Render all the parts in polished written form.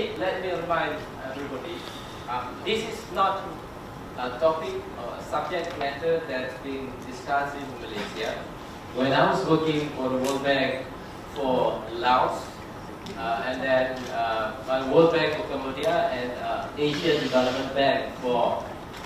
let me remind everybody, this is not a topic or a subject matter that's being discussed in Malaysia. When I was working for the World Bank for Laos, and then World Bank for Cambodia and Asian Development Bank for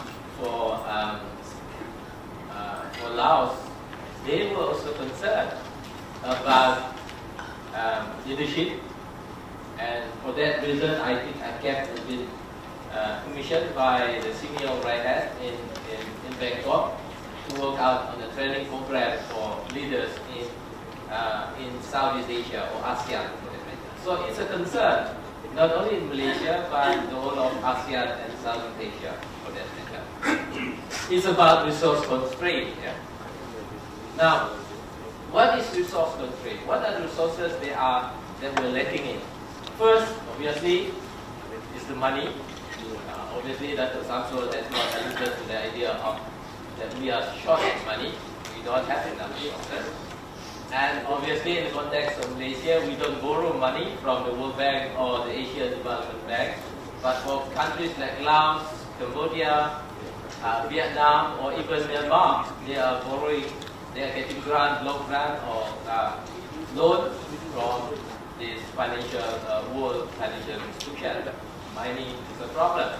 Laos, they were also concerned about leadership, and for that reason, I think I kept been commissioned by the senior right hand in Bangkok to work out on a training program for leaders in Southeast Asia or ASEAN. So it's a concern, not only in Malaysia, but the whole of ASEAN and Southeast Asia for that matter. It's about resource constraint. Yeah? Now, what is resource constraint? What are the resources that we're lacking in? First, obviously, is the money. Obviously, Dr. Samsul has not alluded to the idea of that we are short of money. We don't have enough resources. And obviously, in the context of Malaysia, we don't borrow money from the World Bank or the Asian Development Bank. But for countries like Laos, Cambodia, Vietnam, or even Myanmar, they are borrowing, they are getting grant, loan grant, or loan from this world financial institution. Money is a problem.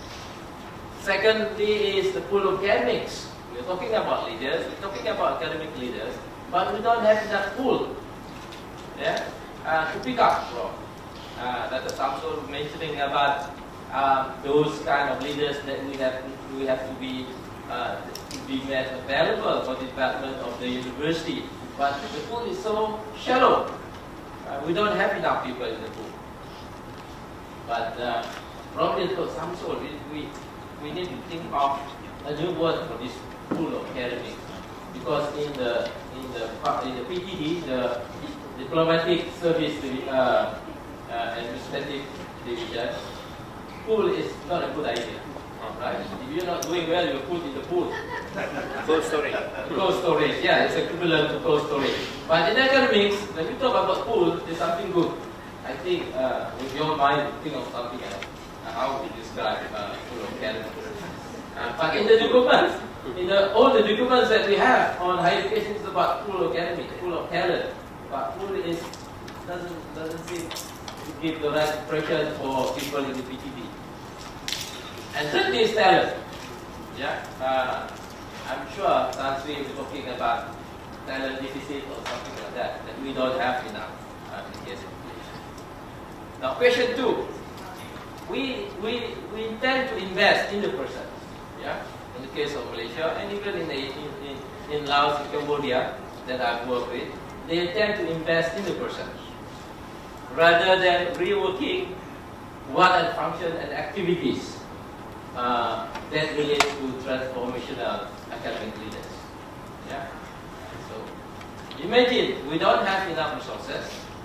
Secondly is the pool of academics. We're talking about leaders, we're talking about academic leaders, but we don't have enough pool, yeah, to pick up from. Dr. Samsul mentioning about those kind of leaders that we have to be made available for the development of the university. But the pool is so shallow. We don't have enough people in the pool. But probably Dr. Samsul, we need to think of a new word for this pool of academics, because in the PTD, the Diplomatic Service Administrative Division, pool is not a good idea. Right? If you're not doing well, you're put in the pool. Cold storage. Cold storage, yeah, it's equivalent to cold storage. But in academics, when we talk about pool, there's something good. I think with your mind, think of something else. How to describe pool of academics. But in the documents, all the documents that we have on higher education is about pool of academics, pool of talent. But pool doesn't seem to give the right impression for people in the PTD. And thirdly is talent. Yeah, I'm sure Tan Sri will be talking about talent deficit or something like that we don't have enough in case of Malaysia. Now, question 2. We intend to invest in the person. Yeah, in the case of Malaysia and even in Laos and Cambodia that I've worked with, they intend to invest in the person rather than reworking what are the functions and activities that relate to transformational academic leaders. Yeah. So imagine we don't have enough resources,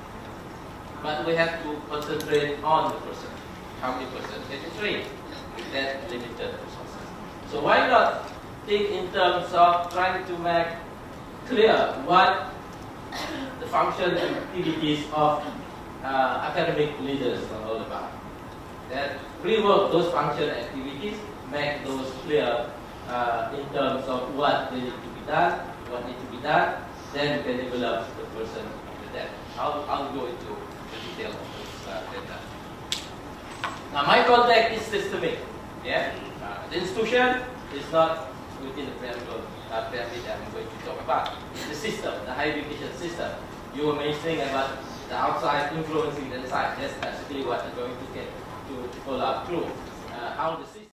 but we have to concentrate on the person. How many persons can you train with that limited resources? So why not think in terms of trying to make clear what the function and activities of academic leaders are all about? That rework those function activities, make those clear in terms of what they need to be done, what needs to be done, then we can develop the person after that. I'll go into the detail of this data. Now my context is systemic. Yeah? The institution is not within the pyramid that I'm going to talk about. It's the system, the higher education system. You were mentioning about the outside influencing the inside. That's basically what I'm going to get to follow up through. How the system